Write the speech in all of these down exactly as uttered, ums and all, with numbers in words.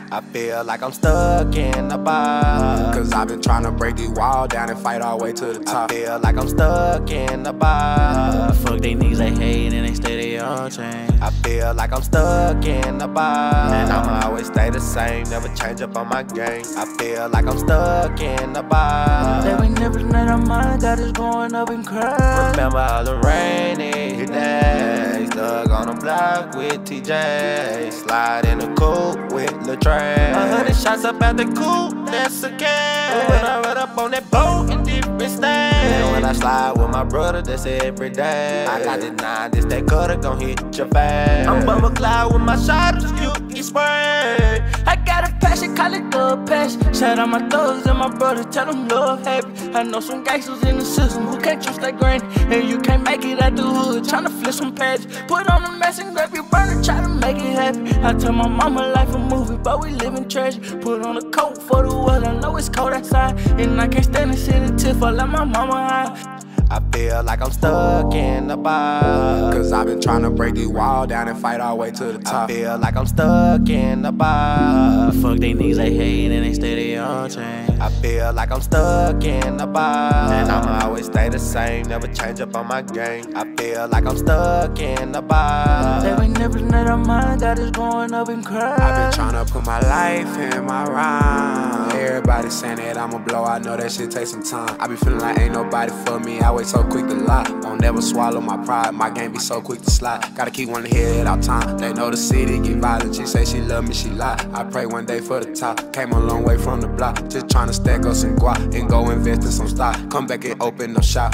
I feel like I'm stuck in a box, Cause I've been trying to break the wall down and fight all the way to the top. I feel like I'm stuck in a box. Fuck they niggas they hate and they stay they all change. I feel like I'm stuck in a box, and I'ma always stay the same, never change up on my game. I feel like I'm stuck in a box. That we never let our mind got us going up and cry. Remember all the rainy days, stuck on the block with T J, slide in the coupe with Lil Trey. A hundred shots up at the coupe, that's a can. When I run up on that boat in different states, and when I slide with my brother, that's every day. I got this nine, this that cutter gon' hit your face. I'm Bubba Cloud with my shots, you get sprayed. I got a passion, call it the passion. Shout out my thugs and my brother, tell them love happy. I know some gangsters in the system who can't trust that granny, and you can't make it out the hood, tryna flip some pads. Put on a mask and grab your burner, try to make it happy. I tell my mama life a movie, but we live in treasure. Put on a coat for the weather, I know it's cold outside, and I can't stand the shit until I let my mama hide. I feel like I'm stuck in a box, Cause I've been trying to break the wall down and fight all the way to the top. I feel like I'm stuck in a box. Fuck they niggas they hate and they stay they all change. I feel like I'm stuck in a box, and I'ma always stay the same, never change up on my game. I feel like I'm stuck in a box. That we never let our mind got us going up and cry. I've been trying to put my life in my rhyme. Everybody saying that I'ma blow, I know that shit take some time. I be feeling like ain't nobody for me, I wait so quick to lie. Won't never swallow my pride, my game be so quick to slide. Gotta keep one head at all time, they know the city get violent. She say she love me, she lie. I pray one day for the top, came a long way from the block. Just trying to stack up some guap and go invest in some stock. Come back and open up shop.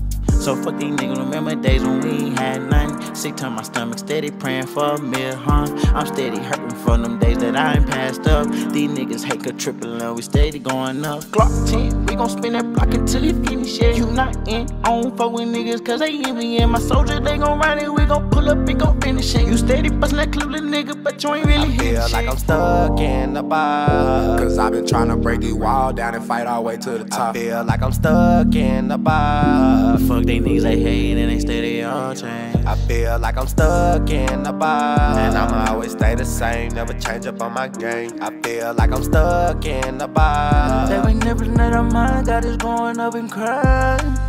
So fuck these niggas, remember days when we ain't had nothing. Sick to my stomach, steady praying for a meal, huh? I'm steady hurting from them days that I ain't passed up. These niggas hate a triple and we steady going up. Glock ten, we gon' spin that block until it finish, yeah. You not in, I don't fuck with niggas cause they envy, and my soldier, they gon' ride it, we gon' pull up and gon' finish it. You steady bustin' that Cleveland nigga, but you ain't really hitting I feel like shit. I'm stuck in a box, Cause I've been trying to break the wall down and fight all the way to the top. I feel like I'm stuck in a box. Fuck they niggas they hate and they stay they all change. I feel like I'm stuck in a box, and I'ma always stay the same, never change up on my game. I feel like I'm stuck in a box. That we never let our mind got us going up and cry.